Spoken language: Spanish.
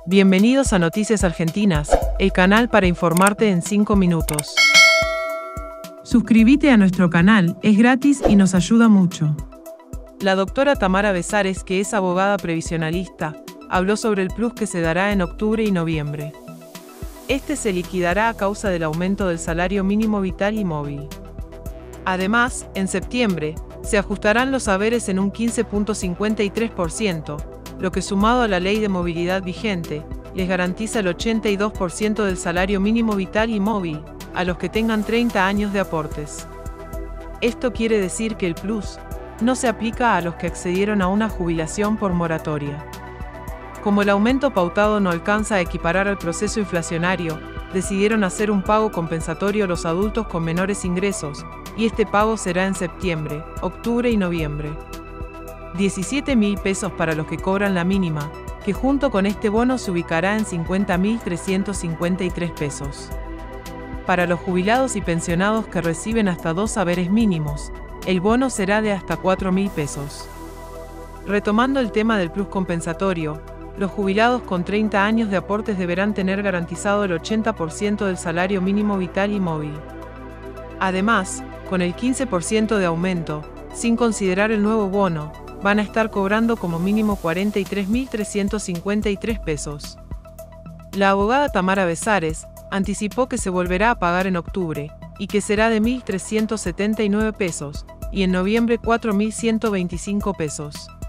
Bienvenidos a Noticias Argentinas, el canal para informarte en 5 minutos. Suscríbete a nuestro canal, es gratis y nos ayuda mucho. La doctora Tamara Besares, que es abogada previsionalista, habló sobre el plus que se dará en octubre y noviembre. Este se liquidará a causa del aumento del salario mínimo vital y móvil. Además, en septiembre, se ajustarán los haberes en un 15.53%, lo que sumado a la ley de movilidad vigente, les garantiza el 82% del salario mínimo vital y móvil, a los que tengan 30 años de aportes. Esto quiere decir que el plus no se aplica a los que accedieron a una jubilación por moratoria. Como el aumento pautado no alcanza a equiparar al proceso inflacionario, decidieron hacer un pago compensatorio a los adultos con menores ingresos, y este pago será en septiembre, octubre y noviembre. 17.000 pesos para los que cobran la mínima, que junto con este bono se ubicará en 50.353 pesos. Para los jubilados y pensionados que reciben hasta 2 haberes mínimos, el bono será de hasta 4.000 pesos. Retomando el tema del plus compensatorio, los jubilados con 30 años de aportes deberán tener garantizado el 80% del salario mínimo vital y móvil. Además, con el 15% de aumento, sin considerar el nuevo bono, van a estar cobrando como mínimo 43.353 pesos. La abogada Tamara Besares anticipó que se volverá a pagar en octubre, y que será de 1.379 pesos, y en noviembre 4.125 pesos.